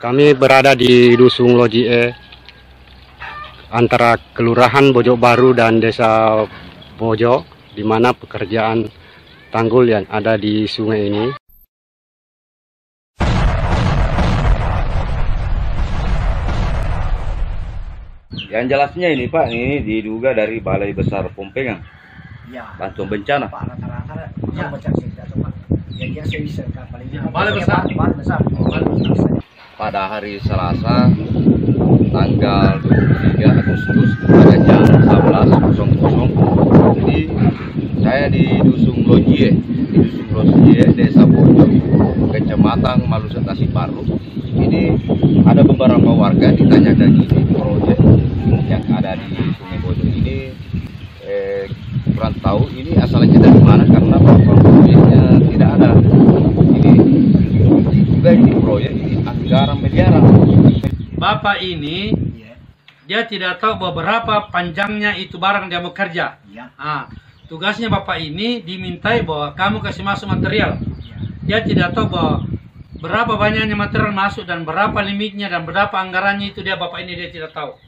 Kami berada di Dusun Lojie antara Kelurahan Bojok Baru dan Desa Bojo, di mana pekerjaan tanggul yang ada di sungai ini. Yang jelasnya ini Pak, ini diduga dari Balai Besar Pompengan. Ya. Bantuan bencana. Pak, rata-rata yang baca cerita tuh Pak. Yang saya bisa paling Balai Besar. Balai Besar. Pada hari Selasa tanggal 23 Agustus pada jam 11.00. Jadi saya di Dusun Lojie, Desa Bojo, Kecamatan Maluset Tasik-Baru. Ini ada beberapa warga ditanyakan ini proyek yang ada di Sungai Bojo ini kurang tahu ini asalnya dari mana, karena proyeknya tidak ada. Ini juga ini proyek ini anggaran miliaran. Bapak ini dia tidak tahu beberapa panjangnya itu barang dia mau kerja. Tugasnya Bapak ini dimintai bahwa kamu kasih masuk material. Dia tidak tahu bahwa berapa banyaknya material masuk dan berapa limitnya dan berapa anggarannya, itu dia Bapak ini dia tidak tahu.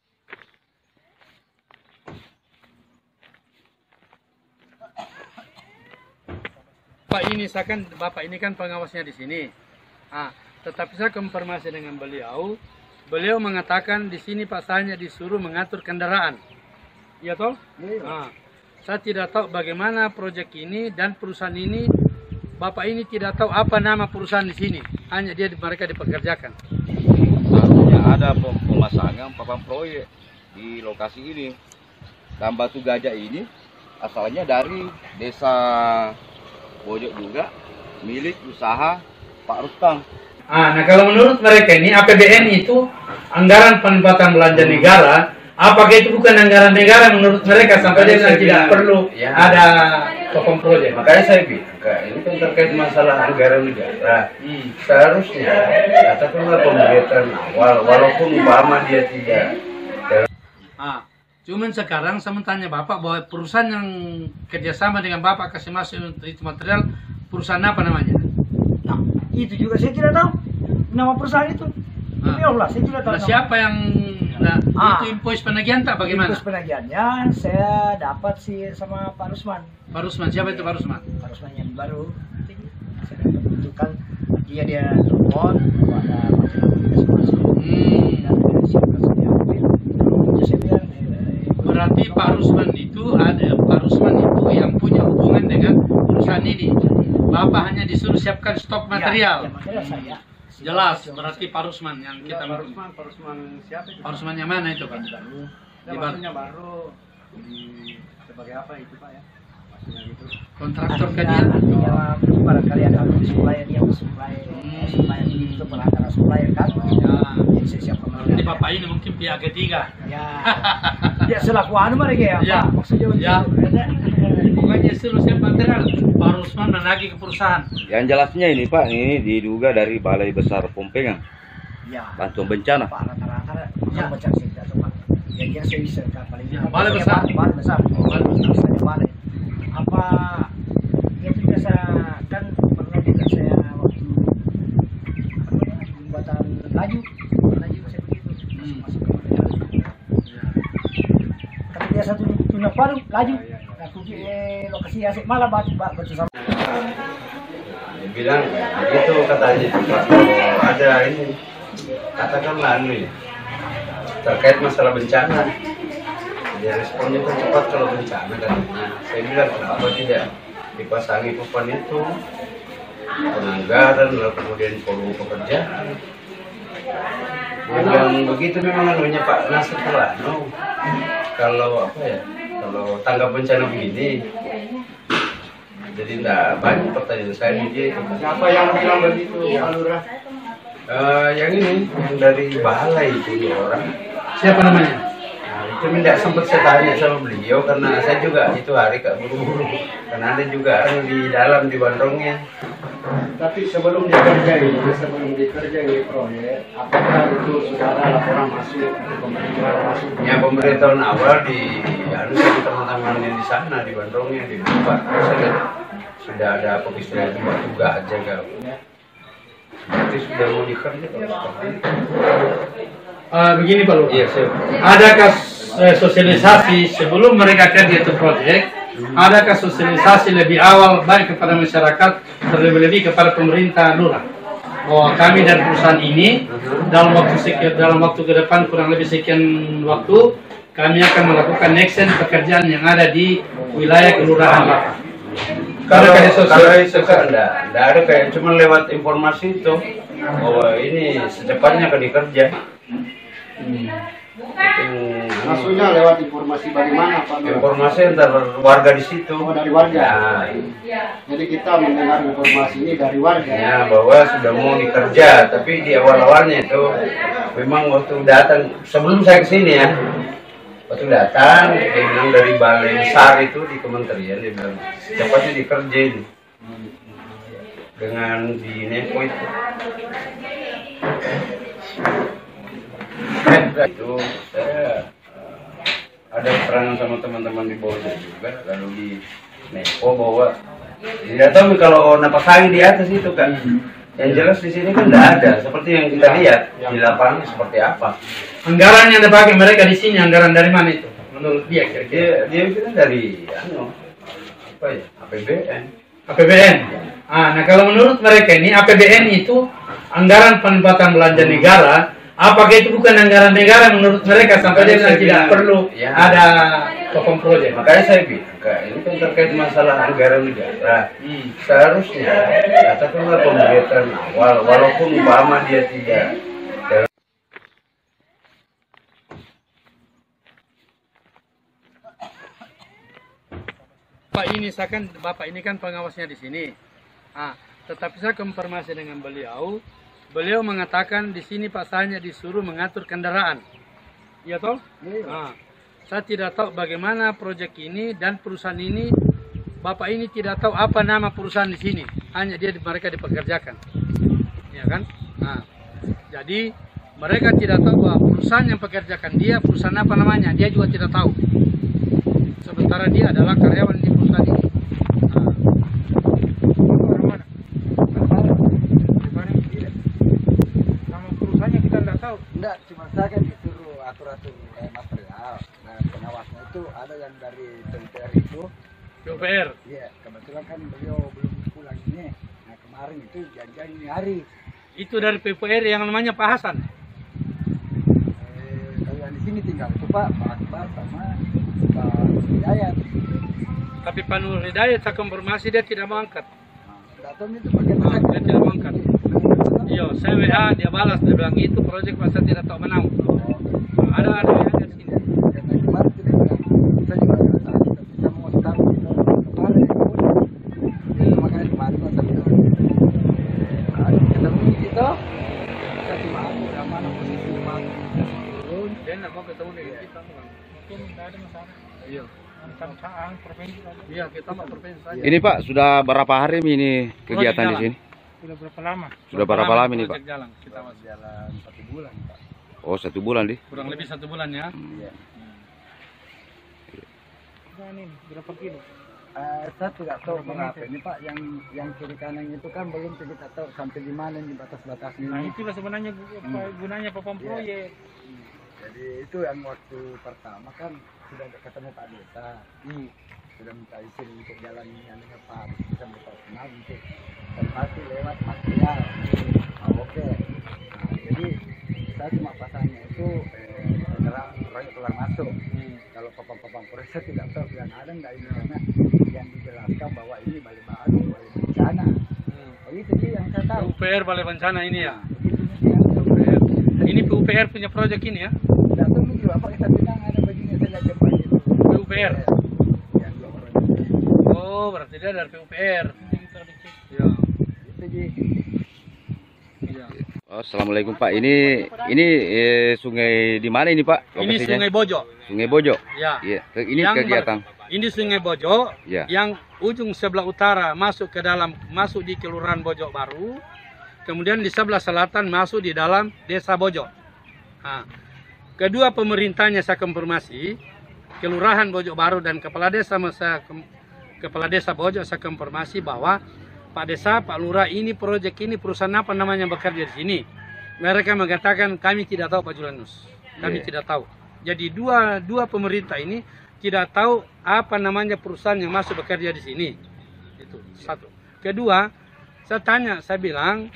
Bapak ini kan pengawasnya di sini. Tetapi saya konfirmasi dengan beliau. Beliau mengatakan di sini Pak saya disuruh mengatur kendaraan. Iya toh? Saya tidak tahu bagaimana proyek ini dan perusahaan ini. Bapak ini tidak tahu apa nama perusahaan di sini. Hanya mereka dipekerjakan. Seharusnya ada pemasangan papan proyek di lokasi ini. Dan batu gajah ini asalnya dari Desa Bojok juga, milik usaha Pak Rustang. Nah kalau menurut mereka ini APBN itu anggaran penempatan belanja negara. Apakah itu bukan anggaran negara menurut mereka sampai dia tidak perlu ada papan proyek? Makanya saya bilang, ini kan terkait masalah anggaran negara. Seharusnya katakanlah pemberitahuan awal, walaupun umpama dia tidak. Cuman sekarang saya tanya Bapak bahwa perusahaan yang kerjasama dengan Bapak kasih masuk itu material, perusahaan apa namanya? Nah, itu juga saya tidak tahu nama perusahaan itu. Demi Allah, saya tidak tahu. Nah, siapa yang itu invoice penagihan tak bagaimana? Invoice penagihannya saya dapat sih sama Pak Rusman. Pak Rusman, siapa itu Pak Rusman? Pak Rusman yang baru. Saya dapat bentukan dia telepon kepada masuk. Dan siapa saja. Saya bilang berarti Pak Rusman itu yang punya hubungan dengan perusahaan ini. Bapak hanya disuruh siapkan stok material. Ya, material saya. Jelas, berarti Pak Rusman yang kita Pak Rusman siapa itu? Pak Rusman yang mana itu Pak? Di maksudnya baru sebagai apa itu Pak ya? Maksudnya gitu. Kontraktor kan dia? dia? Barangkali ada supplier dia supplier itu berantara supplier kan? Jadi saya siapkan material. Jadi Bapak ini mungkin pihak ketiga. Ya selaku mereka ya Pak. Maksudnya Pokoknya suruh siap material. Pak Rusman menagih ke perusahaan. Yang jelasnya ini Pak, ini diduga dari Balai Besar Pompengan. Bantuan bencana. Pak, rata-rata yang baca cerita tuh Pak. Yang saya bisa paling Balai Besar. Balai Besar. Balai. Apa yang juga saya kan pernah juga saya waktu jembatan laju saya begitu masuk ke tapi dia satu tuna baru laju. Aku di lokasi asik malah batu sama. Dia bilang begitu katanya. Ada ini katakanlah ini terkait masalah bencana. Dia responnya kan cepat kalau bencana kan. Saya bilang kenapa tidak dipasangi papan itu penganggaran lalu kemudian volume pekerjaan. Dia bilang begitu memang anunya Pak Nasir Pelano. Kalau apa ya? Kalau tanggap bencana begini, jadi tidak banyak pertanyaan saya begitu. Siapa yang bilang begitu, Pak Lurah? Yang ini, yang dari balai itu orang. Siapa namanya? Nah, itu tidak sempat saya tanya sama beliau karena saya juga itu hari kak buru-buru. Karena ada juga di dalam di bandrongnya. Tapi sebelum dikerja ini proyek, apakah itu sudah ada laporan masuk atau pemberitahuan masuk? Ya pemberitahuan awal di teman-teman yang di sana di bandrongnya di tempat sudah ada pemikiran juga aja Berarti sudah mau dikerja kalau seperti itu. Begini Pak Lurah. Iya, siap. Adakah sosialisasi sebelum mereka kerja itu proyek? Adakah sosialisasi lebih awal baik kepada masyarakat, terlebih-lebih kepada pemerintah lurah? Bahwa kami dan perusahaan ini dalam waktu ke depan kurang lebih sekian waktu kami akan melakukan action pekerjaan yang ada di wilayah kelurahan Bapak. Kalau itu kan enggak ada, kayak cuma lewat informasi itu bahwa ini secepatnya akan dikerja. Maksudnya lewat informasi bagaimana Pak? Informasi antar warga di situ. Oh, dari warga. Ya. Jadi kita mendengar informasi ini dari warga. Ya, bahwa sudah mau dikerja, tapi di awal-awalnya itu memang waktu datang sebelum saya kesini ya, waktu datang dia bilang dari balai besar itu di kementerian dia bilang cepatnya dikerjain dengan di Nepo itu. Itu saya ada keterangan sama teman-teman di bawah juga, lalu di Nepo bahwa tidak tahu kalau napas angin di atas itu kan. Yang jelas di sini kan tidak ada, seperti yang kita lihat di lapangan seperti apa. Anggaran yang dipakai mereka di sini anggaran dari mana itu? Menurut dia kira-kira? Dia bilang dari apa ya? APBN. APBN. Nah kalau menurut mereka ini APBN itu anggaran penempatan belanja negara. Apakah itu bukan anggaran negara menurut mereka sampai dia bilang tidak perlu ada topong proyek? Makanya saya bilang, ini kan terkait masalah anggaran negara. Seharusnya katakanlah pemberitahuan awal, walaupun umpama dia tidak. Pak ini saya kan Bapak ini kan pengawasnya di sini. Tetapi saya konfirmasi dengan beliau. Beliau mengatakan di sini Pak hanya disuruh mengatur kendaraan. Iya toh? Saya tidak tahu bagaimana proyek ini dan perusahaan ini. Bapak ini tidak tahu apa nama perusahaan di sini. Hanya mereka dipekerjakan. Ya kan? Jadi mereka tidak tahu bahwa perusahaan yang pekerjakan dia perusahaan apa namanya. Dia juga tidak tahu. Sementara dia adalah karyawan di perusahaan ini. Enggak, cuma saya kan disuruh atur-atur material. Nah, pengawasnya itu ada yang dari PUPR itu. PUPR? Iya, kebetulan kan beliau belum pulang ini. Nah, kemarin itu janjian ini hari. Itu dari PUPR yang namanya Pak Hasan? Kalau yang di sini tinggal itu Pak Akbar sama Pak Hidayat. Tapi Pak Nur Hidayat saya konfirmasi dia tidak mau angkat. Datang itu pakai dia tidak mau angkat. Iya, saya WA, dia balas, dia bilang itu proyek masa tidak tahu menang. Ada yang di sini. Karena kemarin kita juga nggak tahu, kita mau tahu kemarin itu makanya kemarin masa bilang ketemu kita kasih maaf sama posisi Pak turun. Dia nggak mau ketemu dengan kita, mungkin tidak ada masalah. Iya. Iya, kita mau provinsi saja. Ini Pak, sudah berapa hari ini kegiatan di sini? Sudah berapa lama? Sudah berapa lama ini Pak? Jalan. Kita jalan 1 bulan Pak. Oh, 1 bulan di? Kurang lebih 1 bulan ya. Iya. Ini berapa kilo? Saya tidak tahu berapa ini Pak, yang kiri kanan itu kan belum kita tahu sampai di mana di batas-batasnya. Nah itulah sebenarnya gunanya papam proyek. Jadi itu yang waktu pertama kan sudah ketemu Pak Desa, sudah minta izin untuk jalan yang dengan Pak bisa berkenal untuk konfirmasi lewat material. Oke. Nah, jadi saya cuma pasangnya itu terang proyek keluar masuk. Kalau papam proyek saya tidak tahu yang ada nggak ini karena yang dijelaskan bahwa ini Balai Baru, Balai Bencana. Itu sih yang saya tahu. PUPR Balai Bencana ini ya. PUPR. Ini PUPR punya proyek ini ya. Tidak tahu juga apa kita bilang ada bajunya saya lihat jempol itu. PUPR. Yang 2 proyek. Oh, berarti dia dari PUPR. Ya. Itu Ji. Iya. Oh, Assalamualaikum Pak. Ini sungai di mana ini Pak? Ini Lokasinya? Sungai Bojo. Sungai Bojo. Ya. Iya. Ini Yang kegiatan. Ini Sungai Bojo Ya. yang ujung sebelah utara masuk ke dalam, masuk di Kelurahan Bojo Baru. Kemudian di sebelah selatan masuk di dalam Desa Bojo. Nah, kedua pemerintahnya saya konfirmasi, Kelurahan Bojo Baru dan Kepala Desa Bojo saya konfirmasi bahwa Pak Desa, Pak Lurah, ini proyek ini perusahaan apa namanya bekerja di sini. Mereka mengatakan kami tidak tahu Pak Julianus, kami tidak tahu. Jadi dua pemerintah ini tidak tahu apa namanya perusahaan yang masuk bekerja di sini. Itu satu. Kedua, saya tanya, saya bilang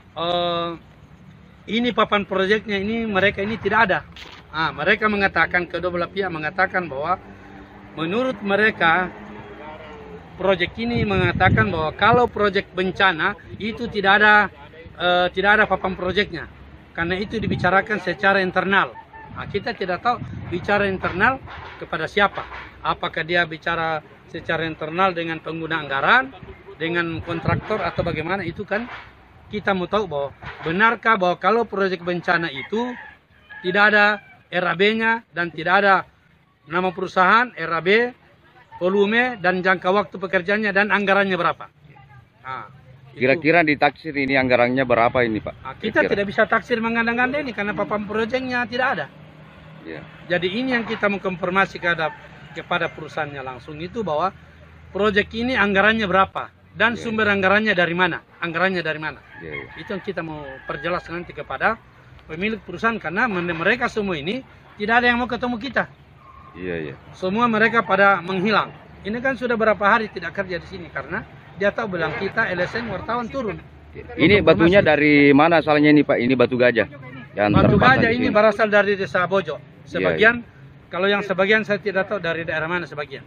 ini papan proyeknya ini mereka ini tidak ada. Mereka mengatakan, kedua belah pihak mengatakan bahwa menurut mereka proyek ini mengatakan bahwa kalau proyek bencana itu tidak ada papan proyeknya, karena itu dibicarakan secara internal. Kita tidak tahu bicara internal kepada siapa. Apakah dia bicara secara internal dengan pengguna anggaran, dengan kontraktor atau bagaimana, itu kan kita mau tahu bahwa benarkah bahwa kalau proyek bencana itu tidak ada RAB-nya dan tidak ada nama perusahaan, RAB, volume dan jangka waktu pekerjaannya dan anggarannya berapa. Kira-kira ditaksir ini anggarannya berapa ini Pak? Kita tidak bisa taksir mengandang-andang ini karena papan proyeknya tidak ada. Jadi ini yang kita mengkonfirmasi kepada perusahaannya langsung itu bahwa proyek ini anggarannya berapa dan sumber anggarannya dari mana, Itu yang kita mau perjelas nanti kepada pemilik perusahaan, karena mereka semua ini tidak ada yang mau ketemu kita. Semua mereka pada menghilang. Ini kan sudah berapa hari tidak kerja di sini karena dia tahu bilang kita LSM wartawan turun. Ini batunya dari mana asalnya ini Pak? Ini batu gajah. Batu gajah ini berasal dari desa Bojo. Sebagian, kalau yang sebagian saya tidak tahu dari daerah mana sebagian.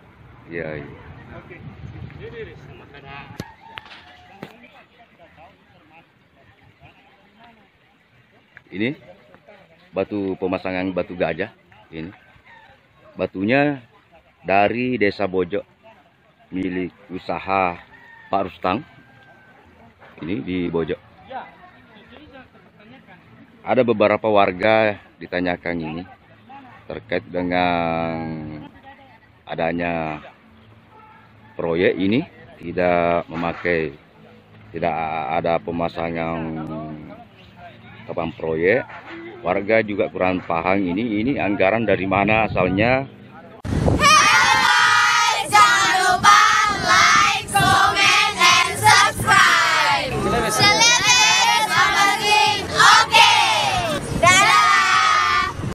Ini batu pemasangan batu gajah ini. Batunya dari desa Bojo, milik usaha Pak Rustang. Ini di Bojo. Ada beberapa warga ditanyakan ini terkait dengan adanya proyek ini tidak ada pemasangan papan proyek. Warga juga kurang paham ini anggaran dari mana asalnya.